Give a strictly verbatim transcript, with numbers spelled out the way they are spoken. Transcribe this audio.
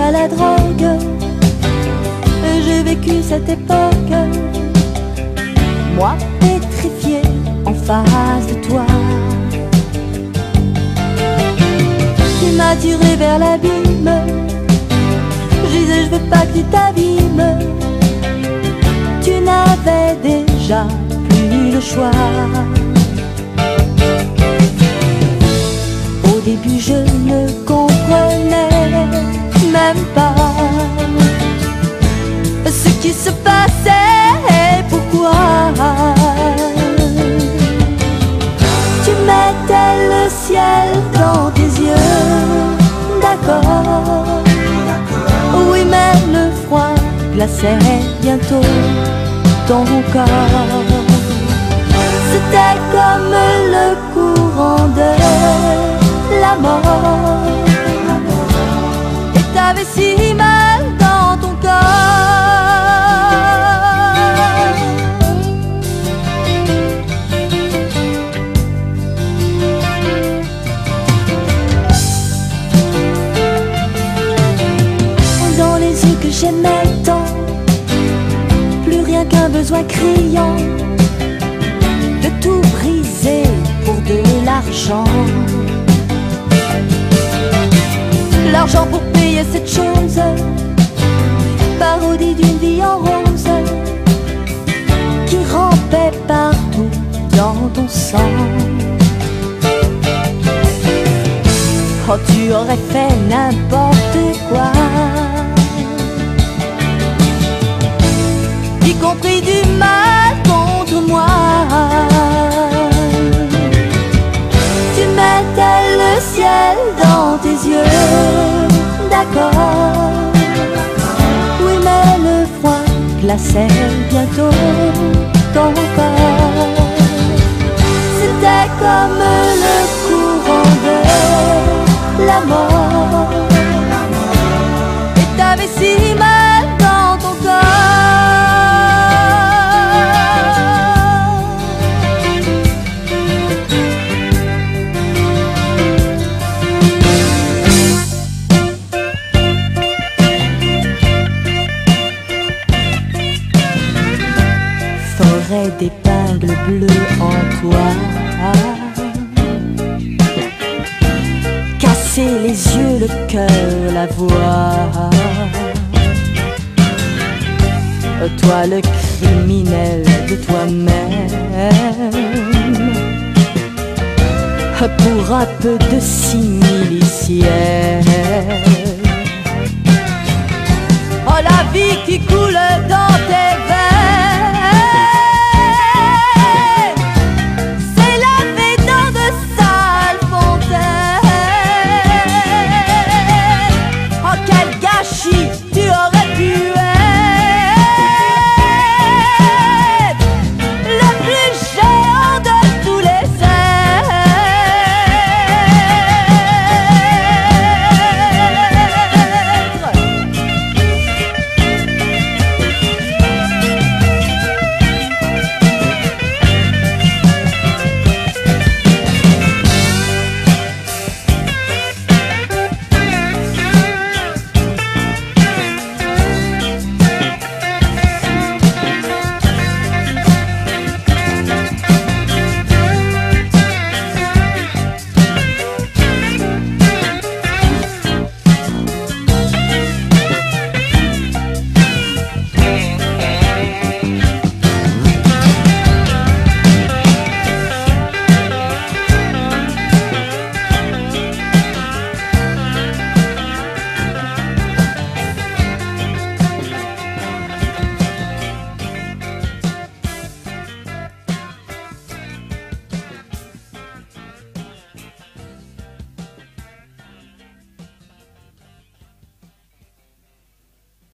à la drogue. J'ai vécu cette époque, moi pétrifié en face de toi. Tu m'as tiré vers l'abîme, je disais je veux pas que tu t'abîmes. Tu n'avais déjà plus le choix. Au début je ne comprenais même pas ce qui se passait et pourquoi. Tu mettais le ciel dans tes yeux, d'accord. Oui mais le froid glaçait bientôt ton corps. C'était comme le courant de la mort. Et t'avais si mal dans ton corps. Dans les yeux que j'aimais tant, plus rien qu'un besoin criant de tout briser pour de l'argent. L'argent pour payer cette chose, parodie d'une vie en rose qui rampait partout dans ton sang. Oh, tu aurais fait n'importe quoi, y compris du mal contre moi. Tu mettais le ciel dans tes yeux, d'accord. Oui mais le froid glaçait bientôt ton corps. C'était comme le courant de la mort. Et t'avais si mal dans ton forêt d'épingles bleues en toi, casser les yeux, le cœur, la voix. Toi le criminel de toi-même, pour un peu de simili-ciel. Oh la vie qui coule dans tes veines, c'est lavé dans de sales fontaines. Oh quel gâchis